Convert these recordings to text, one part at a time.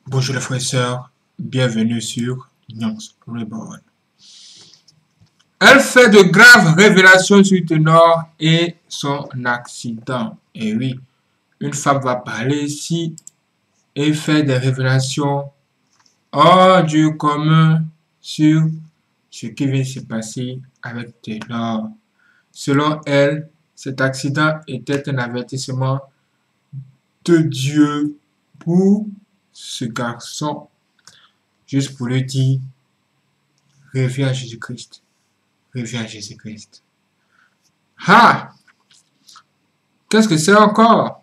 Bonjour les frères et sœurs, bienvenue sur Nyons Reborn. Elle fait de graves révélations sur Ténor et son accident. Et oui, une femme va parler ici et faire des révélations hors du commun sur ce qui vient de se passer avec Ténor. Selon elle, cet accident était un avertissement de Dieu pour ce garçon, juste pour lui dire, reviens à Jésus-Christ. Reviens à Jésus-Christ. Ah! Qu'est-ce que c'est encore?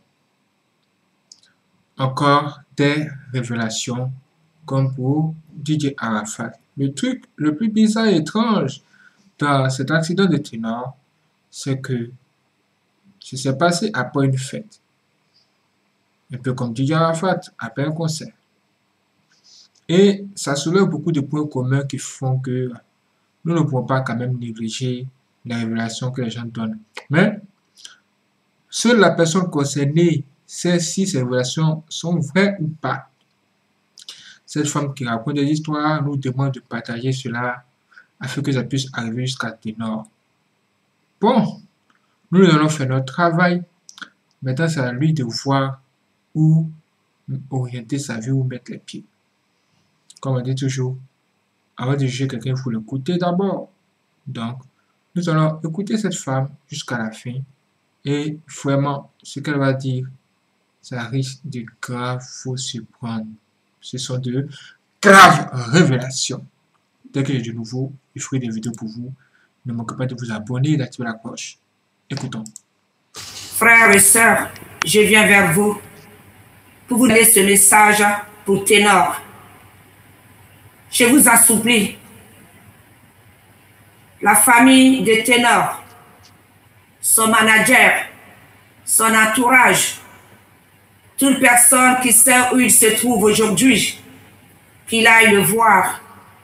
Encore des révélations comme pour DJ Arafat. Le truc le plus bizarre et étrange dans cet accident de Ténor, c'est que ça s'est passé après une fête. Un peu comme DJ Arafat après un concert. Et ça soulève beaucoup de points communs qui font que nous ne pouvons pas quand même négliger les révélations que les gens donnent. Mais seule la personne concernée sait si ces révélations sont vraies ou pas. Cette femme qui raconte des histoires nous demande de partager cela afin que ça puisse arriver jusqu'à Ténor. Bon, nous allons faire notre travail. Maintenant, c'est à lui de voir où orienter sa vie, où mettre les pieds. Comme on dit toujours, avant de juger quelqu'un, il faut l'écouter d'abord. Donc, nous allons écouter cette femme jusqu'à la fin. Et vraiment, ce qu'elle va dire, ça risque de grave vous surprendre. Ce sont de graves révélations. Dès que j'ai de nouveau, je ferai des vidéos pour vous. Ne manquez pas de vous abonner et d'activer la cloche. Écoutons. Frères et sœurs, je viens vers vous pour vous donner ce message pour Ténor. Je vous en supplie. La famille de Ténor, son manager, son entourage, toute personne qui sait où il se trouve aujourd'hui, qu'il aille le voir,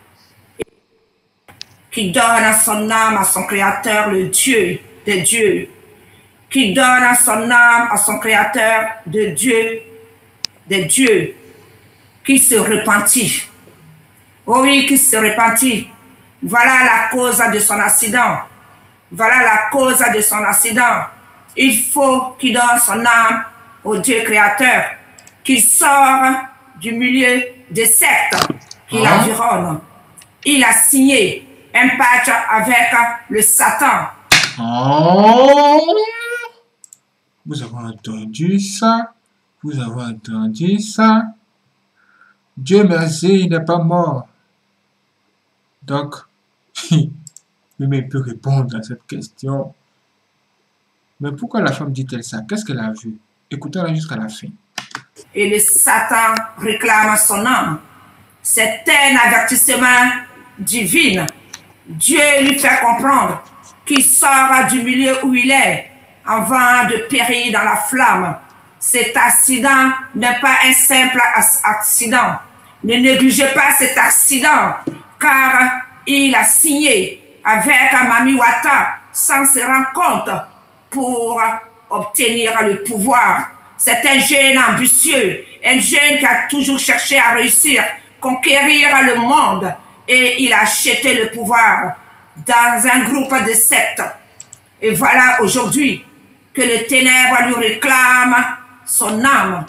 qui donne son âme à son Créateur, le Dieu des dieux, qui donne son âme à son Créateur, de Dieu des dieux, qui se repentit. Oh oui, qui se repentit. Voilà la cause de son accident. Voilà la cause de son accident. Il faut qu'il donne son âme au Dieu créateur, qu'il sort du milieu des sectes qui l'environnent. Il a signé un pacte avec le Satan. Oh! Vous avez entendu ça? Vous avez entendu ça? Dieu merci, il n'est pas mort. Donc, lui-même peut répondre à cette question. Mais pourquoi la femme dit-elle ça? Qu'est-ce qu'elle a vu? Écoutons-la jusqu'à la fin. Et le Satan réclame son âme. C'est un avertissement divin. Dieu lui fait comprendre qu'il sort du milieu où il est avant de périr dans la flamme. Cet accident n'est pas un simple accident. Ne négligez pas cet accident, car il a signé avec Mami Wata sans se rendre compte pour obtenir le pouvoir. C'est un jeune ambitieux, un jeune qui a toujours cherché à réussir, conquérir le monde, et il a acheté le pouvoir dans un groupe de sectes. Et voilà aujourd'hui que le ténèbre lui réclame son âme.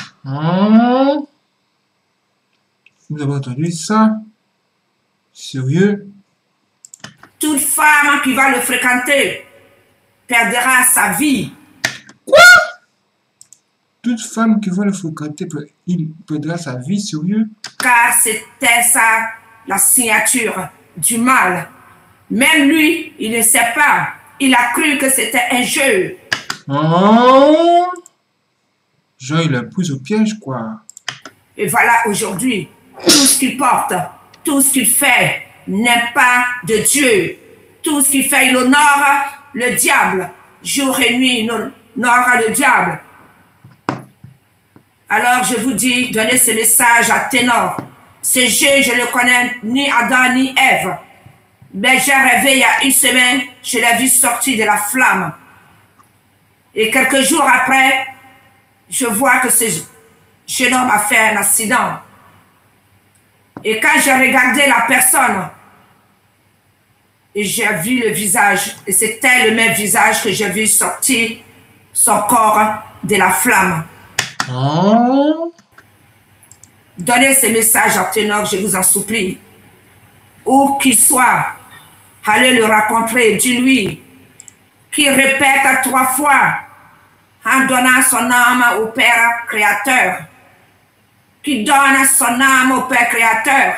Vous avez entendu ça? Sérieux? Toute femme qui va le fréquenter perdra sa vie. Quoi? Toute femme qui va le fréquenter, il perdra sa vie, sérieux? Car c'était ça, la signature du mal. Même lui, il ne sait pas. Il a cru que c'était un jeu. Jean, il a pris au piège, quoi. Et voilà aujourd'hui, tout ce qu'il porte, tout ce qu'il fait n'est pas de Dieu. Tout ce qu'il fait, il honore le diable. Jour et nuit, il honore le diable. Alors je vous dis, donnez ce message à Ténor. Ce jeu, je ne le connais ni Adam ni Ève. Mais j'ai rêvé il y a une semaine, je l'ai vu sortir de la flamme. Et quelques jours après, je vois que ce jeune homme a fait un accident. Et quand j'ai regardé la personne, et j'ai vu le visage, et c'était le même visage que j'ai vu sortir son corps de la flamme. Oh. Donnez ce message à Ténor, je vous en supplie. Où qu'il soit, allez le rencontrer, dis-lui qu'il répète 3 fois en donnant son âme au Père Créateur. Qui donne son âme au Père Créateur.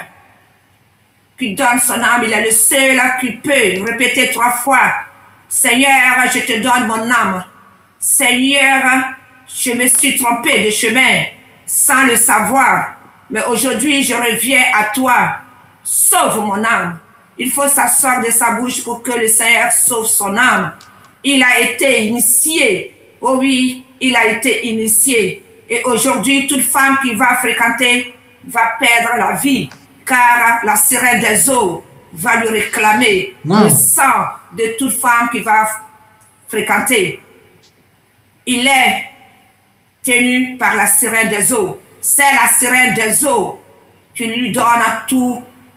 Qui donne son âme, il est le seul qui peut répéter 3 fois. Seigneur, je te donne mon âme. Seigneur, je me suis trompé de chemin sans le savoir. Mais aujourd'hui, je reviens à toi. Sauve mon âme. Il faut s'asseoir de sa bouche pour que le Seigneur sauve son âme. Il a été initié. Oh oui, il a été initié. Et aujourd'hui, toute femme qui va fréquenter va perdre la vie. Car la sirène des eaux va lui réclamer le sang de toute femme qui va fréquenter. Il est tenu par la sirène des eaux. C'est la sirène des eaux qui lui donne tout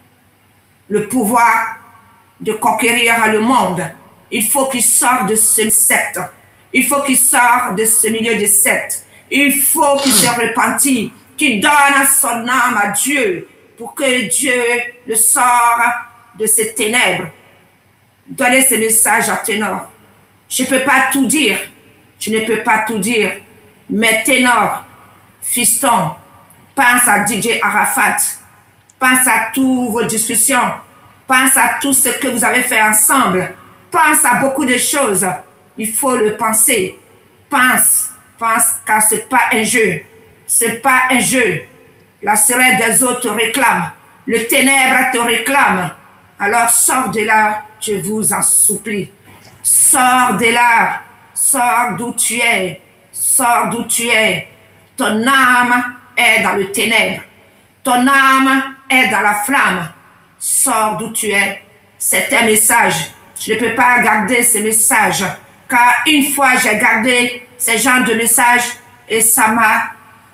le pouvoir de conquérir le monde. Il faut qu'il sorte de ce secte. Il faut qu'il sorte de ce milieu de secte. Il faut qu'il se repentit, qu'il donne son âme à Dieu pour que Dieu le sorte de ces ténèbres. Donnez ce message à Ténor. Je ne peux pas tout dire. Je ne peux pas tout dire. Mais Ténor, fiston, pense à DJ Arafat. Pense à toutes vos discussions. Pense à tout ce que vous avez fait ensemble. Pense à beaucoup de choses. Il faut le penser. Pense, car ce n'est pas un jeu. Ce n'est pas un jeu. La sirène des eaux te réclame. Le ténèbre te réclame. Alors sors de là, je vous en supplie. Sors de là. Sors d'où tu es. Sors d'où tu es. Ton âme est dans le ténèbre. Ton âme est dans la flamme. Sors d'où tu es. C'est un message. Je ne peux pas garder ce message. Car une fois j'ai gardé ce genre de message et ça m'a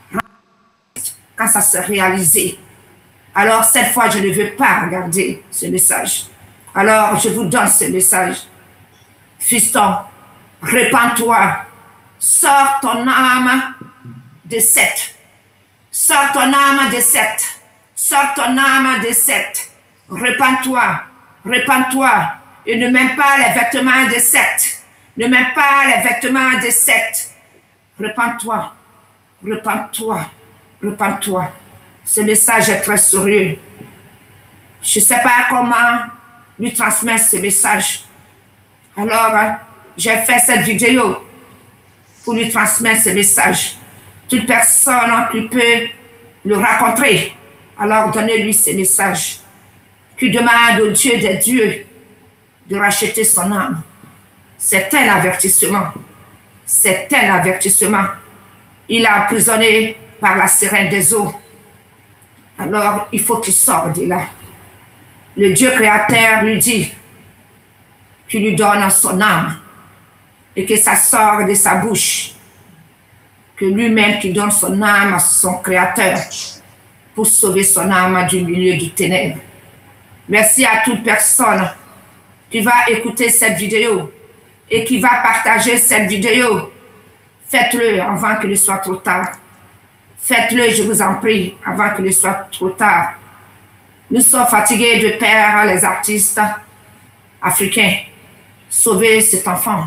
quand ça s'est réalisé. Alors cette fois je ne veux pas garder ce message. Alors je vous donne ce message. Fiston, répands-toi. Sors ton âme de secte. Sors ton âme de secte. Sors ton âme de secte. Répands-toi. Répands-toi. Et ne mets pas les vêtements de secte. Ne mets pas les vêtements de secte. Répands-toi. Répands-toi. Répands-toi. Ce message est très sérieux. Je ne sais pas comment lui transmettre ce message. Alors, j'ai fait cette vidéo pour lui transmettre ce message. Toute personne qui peut le rencontrer, alors donnez-lui ce message. Qui demande au Dieu des dieux de racheter son âme. C'est un avertissement. C'est un avertissement. Il est emprisonné par la sirène des eaux. Alors, il faut qu'il sorte de là. Le Dieu créateur lui dit qu'il lui donne son âme et que ça sort de sa bouche. Que lui-même qui donne son âme à son créateur pour sauver son âme du milieu du ténèbre. Merci à toute personne qui va écouter cette vidéo et qui va partager cette vidéo. Faites-le avant qu'il ne soit trop tard. Faites-le, je vous en prie, avant qu'il ne soit trop tard. Nous sommes fatigués de perdre les artistes africains. Sauvez cet enfant.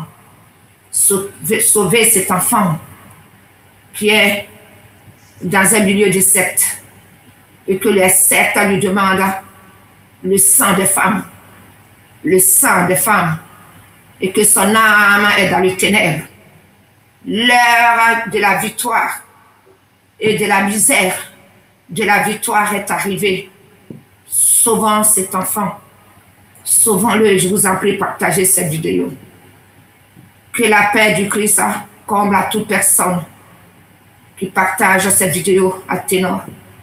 Sauvez cet enfant qui est dans un milieu de secte et que les sectes lui demandent le sang des femmes. Le sang des femmes. Et que son âme est dans le ténèbre. L'heure de la victoire et de la misère de la victoire est arrivée. Sauvons cet enfant. Sauvons-le. Je vous en prie, partagez cette vidéo. Que la paix du Christ comble à toute personne qui partage cette vidéo à Ténor.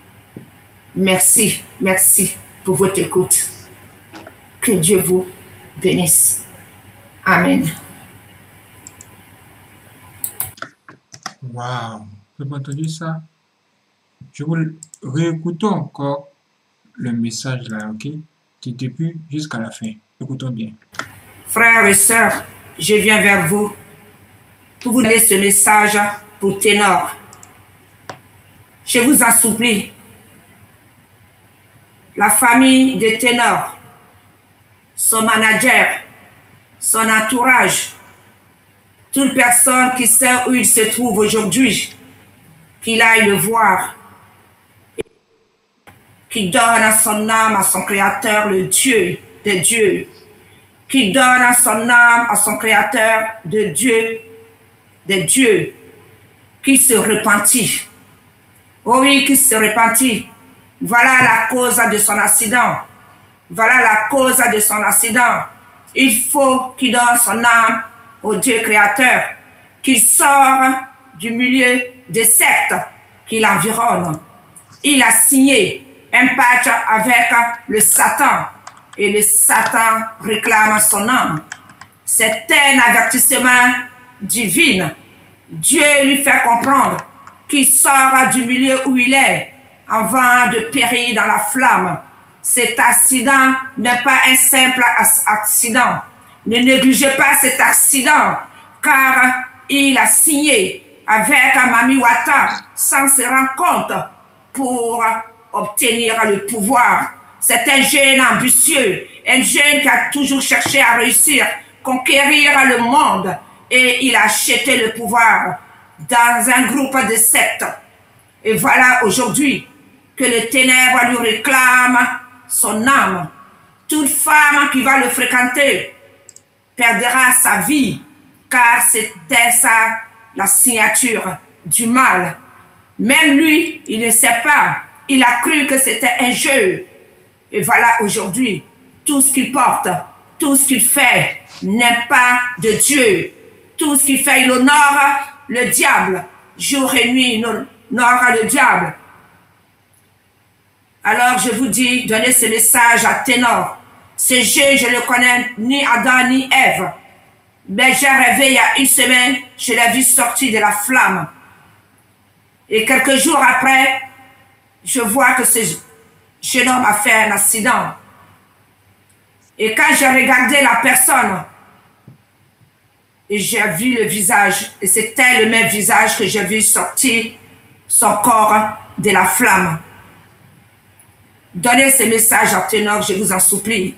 Merci, merci pour votre écoute. Que Dieu vous bénisse. Amen. Wow, vous avez entendu ça? Je vous réécoute encore le message là, ok? Du début jusqu'à la fin. Écoutons bien. Frères et sœurs, je viens vers vous pour vous donner ce message pour Ténor. Je vous en supplie. La famille de Ténor, son manager, son entourage, toute personne qui sait où il se trouve aujourd'hui, qu'il aille le voir, qui donne son âme à son Créateur, le Dieu des dieux, qui donne son âme à son Créateur, de Dieu des dieux, qui se repentit. Oh oui, qui se repentit. Voilà la cause de son accident. Voilà la cause de son accident. Il faut qu'il donne son âme au Dieu créateur, qu'il sort du milieu des sectes qui l'environnent. Il a signé un pacte avec le Satan et le Satan réclame son âme. C'est un avertissement divin. Dieu lui fait comprendre qu'il sort du milieu où il est avant de périr dans la flamme. Cet accident n'est pas un simple accident. Ne négligez pas cet accident, car il a signé avec Mami Wata sans se rendre compte pour obtenir le pouvoir. C'est un jeune ambitieux, un jeune qui a toujours cherché à réussir, conquérir le monde, et il a acheté le pouvoir dans un groupe de sectes. Et voilà aujourd'hui que le ténèbre lui réclame son âme. Toute femme qui va le fréquenter perdra sa vie, car c'était ça la signature du mal. Même lui, il ne sait pas. Il a cru que c'était un jeu. Et voilà aujourd'hui, tout ce qu'il porte, tout ce qu'il fait n'est pas de Dieu. Tout ce qu'il fait, il honore le diable. Jour et nuit, il honore le diable. Alors je vous dis, donnez ce message à Ténor. Ce jeu, je ne le connais ni Adam ni Ève. Mais j'ai rêvé il y a une semaine, je l'ai vu sortir de la flamme. Et quelques jours après, je vois que ce jeune homme a fait un accident. Et quand j'ai regardé la personne, et j'ai vu le visage, et c'était le même visage que j'ai vu sortir son corps de la flamme. Donnez ce message à Ténor, je vous en supplie.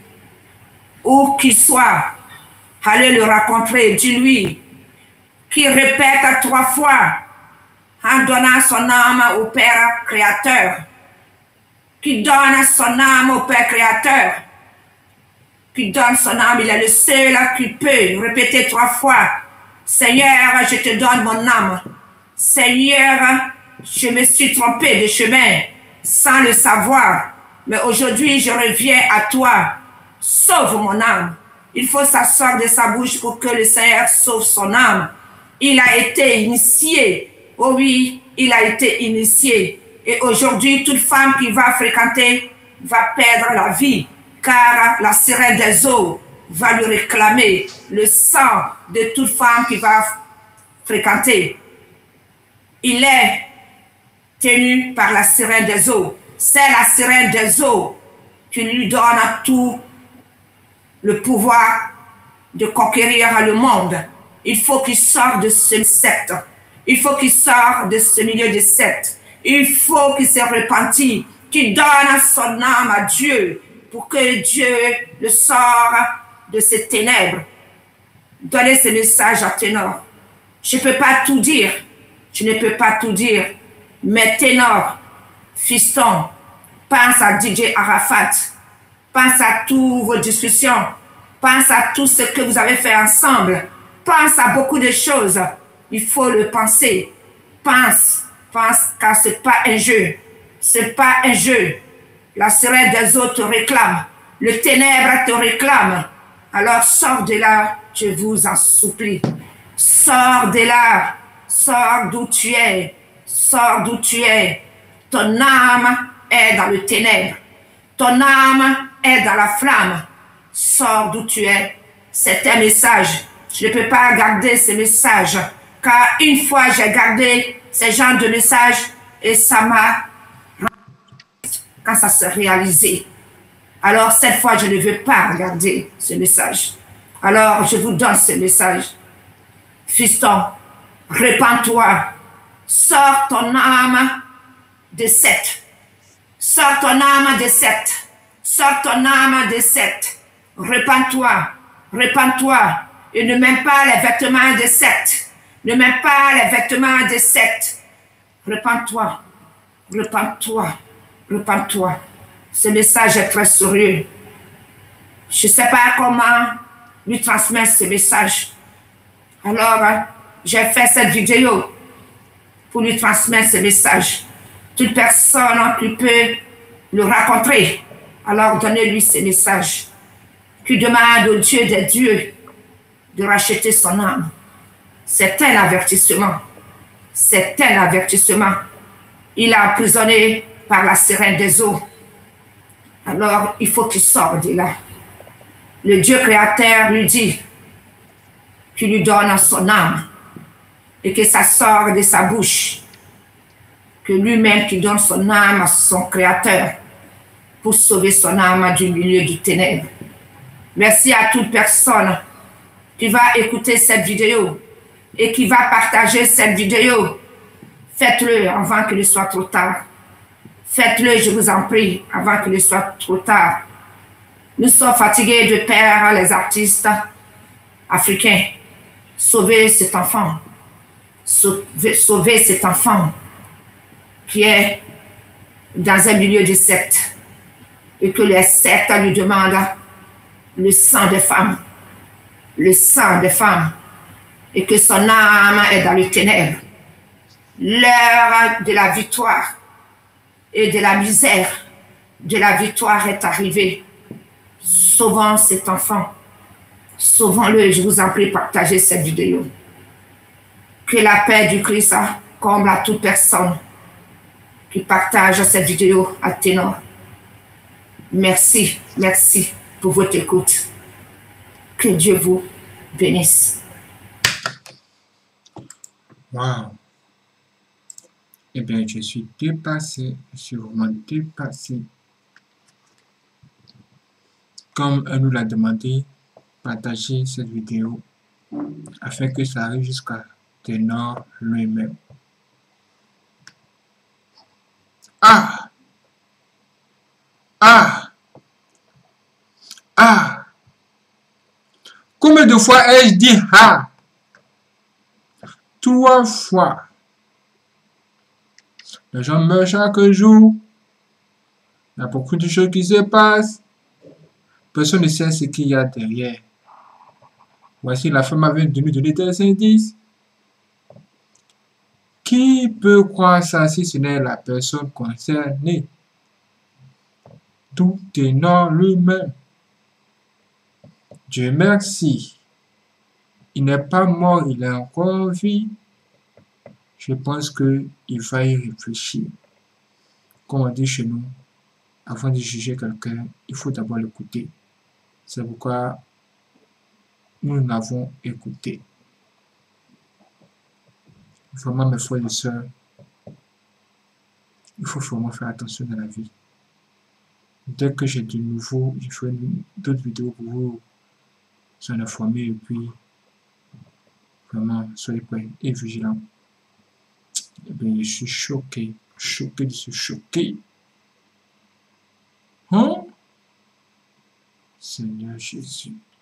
Où qu'il soit, allez le rencontrer, dis-lui qu'il répète 3 fois en donnant son âme au Père Créateur. Qu'il donne son âme au Père Créateur. Qu'il donne son âme, il est le seul qui peut répéter 3 fois. Seigneur, je te donne mon âme. Seigneur, je me suis trompé de chemin sans le savoir. Mais aujourd'hui, je reviens à toi. Sauve mon âme. Il faut s'asseoir de sa bouche pour que le Seigneur sauve son âme. Il a été initié. Oh oui, il a été initié. Et aujourd'hui, toute femme qui va fréquenter va perdre la vie, car la sirène des eaux va lui réclamer le sang de toute femme qui va fréquenter. Il est tenu par la sirène des eaux. C'est la sirène des eaux qui lui donne tout le pouvoir de conquérir le monde. Il faut qu'il sorte de ce secte. Il faut qu'il sorte de ce milieu de secte. Il faut qu'il se repentisse, qu'il donne son âme à Dieu pour que Dieu le sorte de ces ténèbres. Donnez ce message à Ténor. Je ne peux pas tout dire. Je ne peux pas tout dire. Mais Ténor, fiston, pense à DJ Arafat. Pense à toutes vos discussions. Pense à tout ce que vous avez fait ensemble. Pense à beaucoup de choses. Il faut le penser. Pense, car ce n'est pas un jeu. Ce n'est pas un jeu. La sirène des autres te réclame. Le ténèbre te réclame. Alors sors de là, je vous en supplie. Sors de là. Sors d'où tu es. Sors d'où tu es. Ton âme est dans le ténèbre. Ton âme est dans la flamme. Sors d'où tu es. C'est un message. Je ne peux pas garder ces messages. Car une fois j'ai gardé ces genres de messages et ça m'a... quand ça se réalisait. Alors, cette fois, je ne veux pas regarder ce message. Alors, je vous donne ce message. Fiston, répands-toi. Sors ton âme de Seth. Sors ton âme de Seth. Sors ton âme de Seth. Répands-toi. Répands-toi. Et ne mets pas les vêtements de Seth. Ne mets pas les vêtements de Seth. Répands-toi. Répands-toi. Répands-toi. Ce message est très sérieux. Je ne sais pas comment lui transmettre ce message. Alors, j'ai fait cette vidéo pour lui transmettre ce message. Toute personne qui peut le rencontrer, alors donnez-lui ce message. Qui demande au Dieu des dieux de racheter son âme. C'est un avertissement. C'est un avertissement. Il est emprisonné par la sirène des eaux. Alors, il faut qu'il sorte de là. Le Dieu créateur lui dit qu'il lui donne son âme et que ça sort de sa bouche. Que lui-même qui donne son âme à son créateur pour sauver son âme du milieu du ténèbre. Merci à toute personne qui va écouter cette vidéo et qui va partager cette vidéo. Faites-le avant qu'il ne soit trop tard. Faites-le, je vous en prie, avant qu'il ne soit trop tard. Nous sommes fatigués de perdre les artistes africains. Sauvez cet enfant. Sauvez cet enfant qui est dans un milieu de secte et que les sectes lui demandent le sang des femmes. Le sang des femmes. Et que son âme est dans les ténèbres. L'heure de la victoire et de la misère de la victoire est arrivée. Sauvons cet enfant. Sauvons-le. Je vous en prie, partagez cette vidéo. Que la paix du Christ comble à toute personne qui partage cette vidéo à Ténor. Merci, merci pour votre écoute. Que Dieu vous bénisse. Wow. Eh bien, je suis dépassé. Je suis vraiment dépassé. Comme elle nous l'a demandé, partagez cette vidéo afin que ça arrive jusqu'à Ténor lui-même. Ah! Ah! Ah! Combien de fois ai-je dit ah? 3 fois. Les gens meurent chaque jour. Il y a beaucoup de choses qui se passent. Personne ne sait ce qu'il y a derrière. Voici la femme avait nous donner des indices. Qui peut croire ça si ce n'est la personne concernée? Tout Ténor lui-même. Dieu merci. Il n'est pas mort, il est encore en vie. Je pense qu'il va y réfléchir. Comme on dit chez nous, avant de juger quelqu'un, il faut d'abord l'écouter. C'est pourquoi nous l'avons écouté. Vraiment, mes frères et sœurs, il faut vraiment faire attention dans la vie. Dès que j'ai de nouveau, je ferai d'autres vidéos pour vous en informer et puis vraiment, soyez prêts et vigilants. Eh bien, je suis choqué de se choquer. Hein? Seigneur Jésus.